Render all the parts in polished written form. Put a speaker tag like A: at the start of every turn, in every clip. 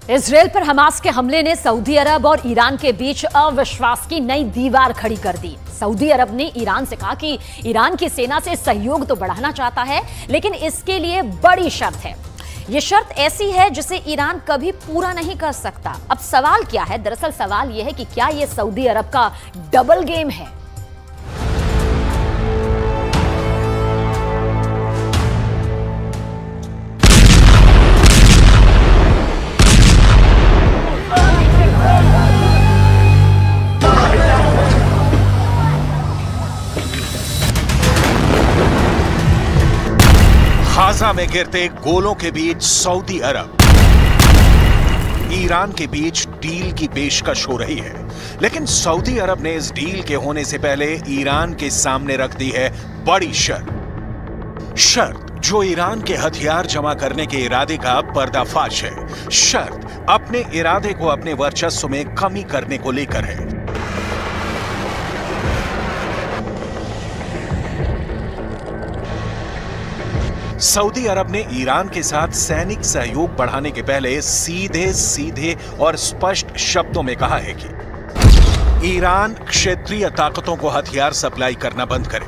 A: Israel पर Hamas के हमले ने सऊदी अरब और ईरान के बीच अविश्वास की नई दीवार खड़ी कर दी। सऊदी अरब ने ईरान से कहा कि ईरान की सेना से सहयोग तो बढ़ाना चाहता है, लेकिन इसके लिए बड़ी शर्त है। यह शर्त ऐसी है जिसे ईरान कभी पूरा नहीं कर सकता। अब सवाल क्या है? दरअसल सवाल यह है कि क्या यह सऊदी अरब का डबल गेम है?
B: गाजा में गिरते गोलों के बीच सऊदी अरब ईरान के बीच डील की पेशकश हो रही है, लेकिन सऊदी अरब ने इस डील के होने से पहले ईरान के सामने रख दी है बड़ी शर्त जो ईरान के हथियार जमा करने के इरादे का पर्दाफाश है। शर्त अपने इरादे को अपने वर्चस्व में कमी करने को लेकर है। सऊदी अरब ने ईरान के साथ सैनिक सहयोग बढ़ाने के पहले सीधे और स्पष्ट शब्दों में कहा है कि ईरान क्षेत्रीय ताकतों को हथियार सप्लाई करना बंद करे।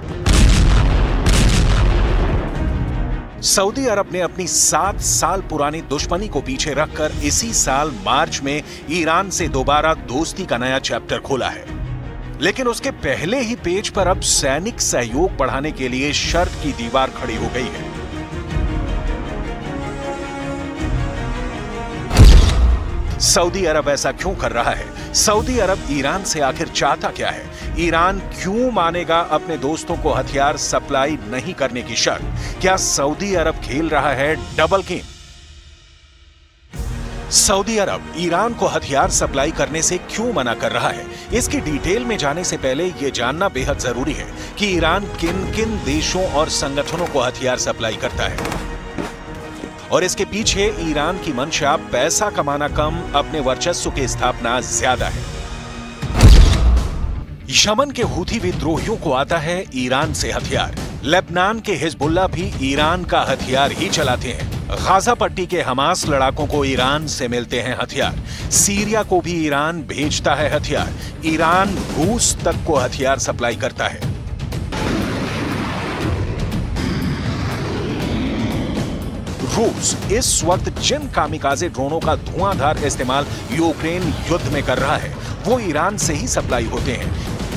B: सऊदी अरब ने अपनी 7 साल पुरानी दुश्मनी को पीछे रखकर इसी साल मार्च में ईरान से दोबारा दोस्ती का नया चैप्टर खोला है, लेकिन उसके पहले ही पेज पर अब सैनिक सहयोग बढ़ाने के लिए शर्त की दीवार खड़ी हो गई है। सऊदी अरब ऐसा क्यों कर रहा है? सऊदी अरब ईरान से आखिर चाहता क्या है? ईरान क्यों मानेगा अपने दोस्तों को हथियार सप्लाई नहीं करने की शर्त? क्या सऊदी अरब खेल रहा है डबल गेम? सऊदी अरब ईरान को हथियार सप्लाई करने से क्यों मना कर रहा है? इसकी डिटेल में जाने से पहले यह जानना बेहद जरूरी है कि ईरान किन किन देशों और संगठनों को हथियार सप्लाई करता है, और इसके पीछे ईरान की मंशा पैसा कमाना कम, अपने वर्चस्व की स्थापना ज्यादा है। यमन के हूथी विद्रोहियों को आता है ईरान से हथियार। लेबनान के हिजबुल्लाह भी ईरान का हथियार ही चलाते हैं। गाजा पट्टी के हमास लड़ाकों को ईरान से मिलते हैं हथियार। सीरिया को भी ईरान भेजता है हथियार। ईरान रूस तक को हथियार सप्लाई करता है। रूस इस वक्त जिन कामिकाजे ड्रोनों का धुआंधार इस्तेमाल यूक्रेन युद्ध में कर रहा है, वो ईरान से ही सप्लाई होते हैं।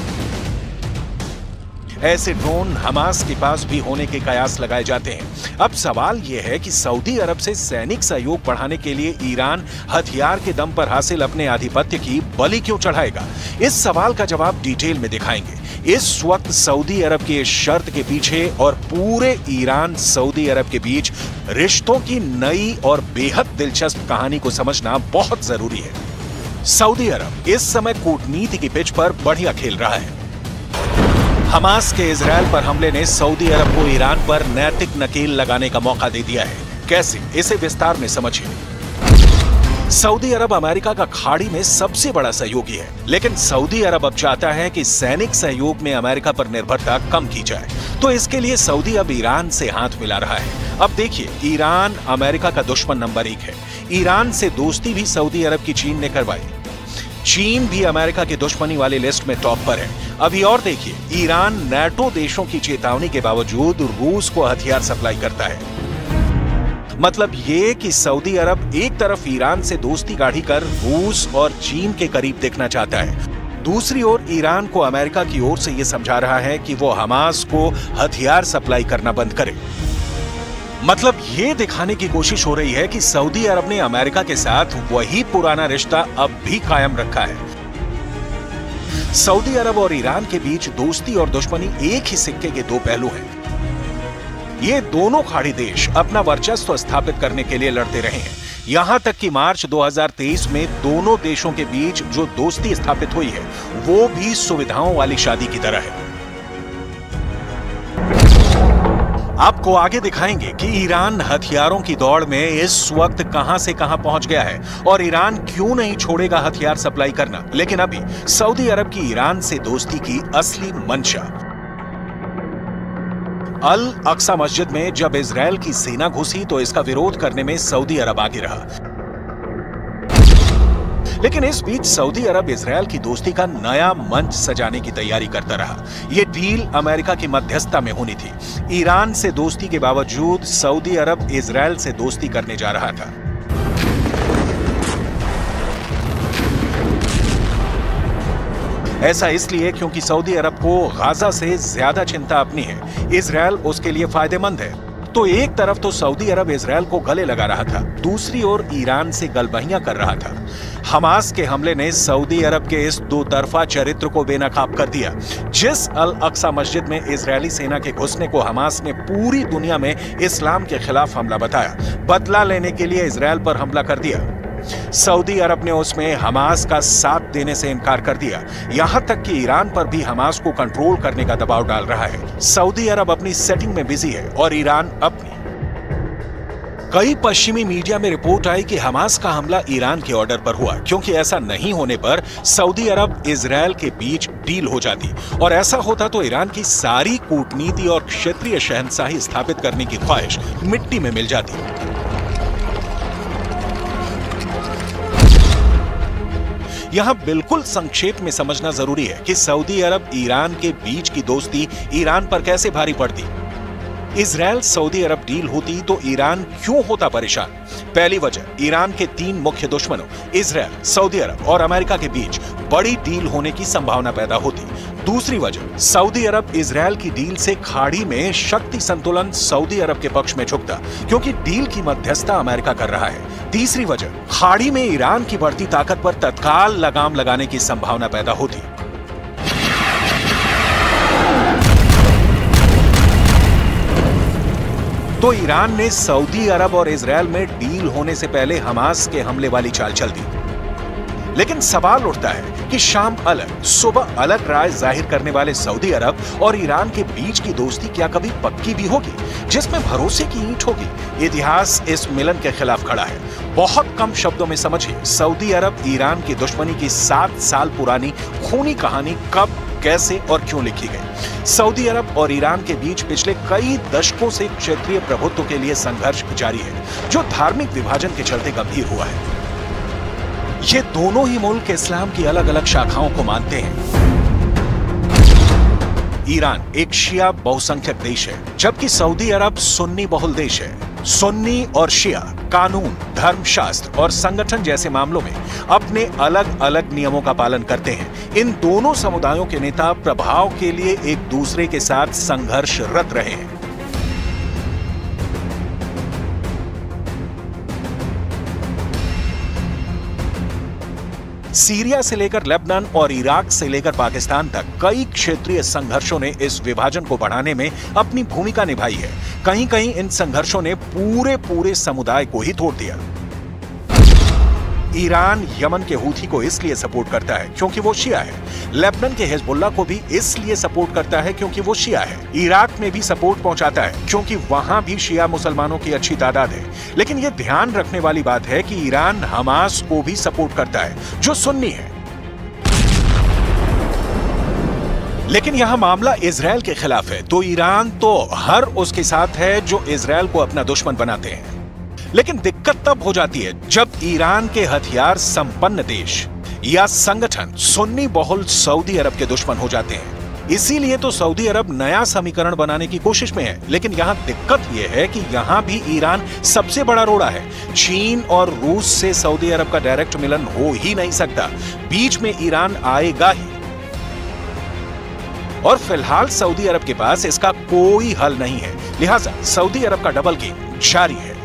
B: ऐसे ड्रोन हमास के पास भी होने के कयास लगाए जाते हैं। अब सवाल यह है कि सऊदी अरब से सैनिक सहयोग बढ़ाने के लिए ईरान हथियार के दम पर हासिल अपने आधिपत्य की बलि क्यों चढ़ाएगा? इस सवाल का जवाब डिटेल में दिखाएंगे। इस वक्त सऊदी अरब की इस शर्त के पीछे और पूरे ईरान सऊदी अरब के बीच रिश्तों की नई और बेहद दिलचस्प कहानी को समझना बहुत जरूरी है। सऊदी अरब इस समय कूटनीति की पिच पर बढ़िया खेल रहा है। हमास के इजरायल पर हमले ने सऊदी अरब को ईरान पर नैतिक नकेल लगाने का मौका दे दिया है। कैसे? इसे विस्तार में समझिए। सऊदी अरब अमेरिका का खाड़ी में सबसे बड़ा सहयोगी है, लेकिन सऊदी अरब अब चाहता है कि सैनिक सहयोग में अमेरिका पर निर्भरता कम की जाए। तो इसके लिए सऊदी अब ईरान से हाथ मिला रहा है। अब देखिए, ईरान अमेरिका का दुश्मन नंबर 1 है। ईरान से दोस्ती भी सऊदी अरब की चीन ने करवाई। चीन भी अमेरिका की दुश्मनी वाली लिस्ट में टॉप पर है। अभी और देखिए, ईरान नाटो देशों की चेतावनी के बावजूद रूस को हथियार सप्लाई करता है। मतलब ये कि सऊदी अरब एक तरफ ईरान से दोस्ती गाढ़ी कर रूस और चीन के करीब देखना चाहता है, दूसरी ओर ईरान को अमेरिका की ओर से यह समझा रहा है कि वो हमास को हथियार सप्लाई करना बंद करे। मतलब ये दिखाने की कोशिश हो रही है कि सऊदी अरब ने अमेरिका के साथ वही पुराना रिश्ता अब भी कायम रखा है। सऊदी अरब और ईरान के बीच दोस्ती और दुश्मनी एक ही सिक्के के 2 पहलू हैं। ये दोनों खाड़ी देश अपना वर्चस्व स्थापित करने के लिए लड़ते रहे हैं। यहां तक कि मार्च 2023 में दोनों देशों के बीच जो दोस्ती स्थापित हुई है, वो भी सुविधाओं वाली शादी की तरह है। आपको आगे दिखाएंगे कि ईरान हथियारों की दौड़ में इस वक्त कहां से कहां पहुंच गया है और ईरान क्यों नहीं छोड़ेगा हथियार सप्लाई करना। लेकिन अभी सऊदी अरब की ईरान से दोस्ती की असली मंशा। अल अक्सा मस्जिद में जब इजरायल की सेना घुसी तो इसका विरोध करने में सऊदी अरब आगे रहा। लेकिन इस बीच सऊदी अरब इजरायल की दोस्ती का नया मंच सजाने की तैयारी करता रहा। यह डील अमेरिका की मध्यस्थता में होनी थी। ईरान से दोस्ती के बावजूद सऊदी अरब इजरायल से दोस्ती करने जा रहा था। ऐसा इसलिए क्योंकि सऊदी अरब को गाजा से ज्यादा चिंता अपनी है, इजरायल उसके लिए फायदेमंद है। तो एक तरफ तो सऊदी अरब इजरायल को गले लगा रहा था, दूसरी ओर ईरान से गलबहियां कर रहा था। हमास के हमले ने सऊदी अरब के इस दो तरफा चरित्र को बेनकाब कर दिया। जिस अल अक्सा मस्जिद में इजरायली सेना के घुसने को हमास ने पूरी दुनिया में इस्लाम के खिलाफ हमला बताया, बदला लेने के लिए इजरायल पर हमला कर दिया। सऊदी अरब ने उसमें हमास का साथ देने से इनकार कर दिया। यहां तक कि ईरान पर भी हमास को कंट्रोल करने का दबाव डाल रहा है। सऊदी अरब अपनी सेटिंग में बिजी है और ईरान अपनी। कई पश्चिमी मीडिया में रिपोर्ट आई कि हमास का हमला ईरान के ऑर्डर पर हुआ, क्योंकि ऐसा नहीं होने पर सऊदी अरब इजरायल के बीच डील हो जाती और ऐसा होता तो ईरान की सारी कूटनीति और क्षेत्रीय शहंशाही स्थापित करने की ख्वाहिश मिट्टी में मिल जाती। यहां बिल्कुल संक्षेप में समझना जरूरी है कि सऊदी अरब ईरान के बीच की दोस्ती ईरान पर कैसे भारी पड़ती। इजरायल सऊदी अरब डील होती तो ईरान क्यों होता परेशान? पहली वजह, ईरान के 3 मुख्य दुश्मनों इजरायल, सऊदी अरब और अमेरिका के बीच बड़ी डील होने की संभावना पैदा होती। दूसरी वजह, सऊदी अरब इजरायल की डील से खाड़ी में शक्ति संतुलन सऊदी अरब के पक्ष में झुकता, क्योंकि डील की मध्यस्थता अमेरिका कर रहा है। तीसरी वजह, खाड़ी में ईरान की बढ़ती ताकत पर तत्काल लगाम लगाने की संभावना पैदा होती। तो ईरान ने सऊदी अरब और इजरायल में डील होने से पहले हमास के हमले वाली चाल चल दी। लेकिन सवाल उठता है कि शाम अलग सुबह अलग राय जाहिर करने वाले सऊदी अरब और ईरान के बीच की दोस्ती क्या कभी पक्की भी होगी, जिसमें भरोसे की ईंट होगी? इतिहास इस मिलन के खिलाफ खड़ा है। बहुत कम शब्दों में समझिए, सऊदी अरब ईरान की दुश्मनी की 7 साल पुरानी खूनी कहानी कब, कैसे और क्यों लिखी गई। सऊदी अरब और ईरान के बीच पिछले कई दशकों से क्षेत्रीय प्रभुत्व के लिए संघर्ष जारी है, जो धार्मिक विभाजन के चलते गंभीर हुआ है। ये दोनों ही मुल्क इस्लाम की अलग अलग शाखाओं को मानते हैं। ईरान एक शिया बहुसंख्यक देश है, जबकि सऊदी अरब सुन्नी बहुल देश है। सुन्नी और शिया कानून, धर्मशास्त्र और संगठन जैसे मामलों में अपने अलग अलग नियमों का पालन करते हैं। इन दोनों समुदायों के नेता प्रभाव के लिए एक दूसरे के साथ संघर्षरत रहे हैं। सीरिया से लेकर लेबनान और इराक से लेकर पाकिस्तान तक कई क्षेत्रीय संघर्षों ने इस विभाजन को बढ़ाने में अपनी भूमिका निभाई है। कहीं कहीं इन संघर्षों ने पूरे समुदाय को ही तोड़ दिया। ईरान यमन के हूथी को इसलिए सपोर्ट करता है क्योंकि वो शिया है। लेबनान के हिजबुल्लाह को भी इसलिए सपोर्ट करता है क्योंकि वो शिया है। इराक में भी सपोर्ट पहुंचाता है क्योंकि वहां भी शिया मुसलमानों की अच्छी तादाद है। लेकिन ये ध्यान रखने वाली बात है कि ईरान हमास को भी सपोर्ट करता है, जो सुन्नी है। लेकिन यहां मामला इजरायल के खिलाफ है, तो ईरान तो हर उसके साथ है जो इजरायल को अपना दुश्मन बनाते हैं। लेकिन दिक्कत तब हो जाती है जब ईरान के हथियार संपन्न देश या संगठन सुन्नी बहुल सऊदी अरब के दुश्मन हो जाते हैं। इसीलिए तो सऊदी अरब नया समीकरण बनाने की कोशिश में है। लेकिन यहां दिक्कत यह है कि यहां भी ईरान सबसे बड़ा रोड़ा है। चीन और रूस से सऊदी अरब का डायरेक्ट मिलन हो ही नहीं सकता, बीच में ईरान आएगा ही। और फिलहाल सऊदी अरब के पास इसका कोई हल नहीं है, लिहाजा सऊदी अरब का डबल गेम जारी है।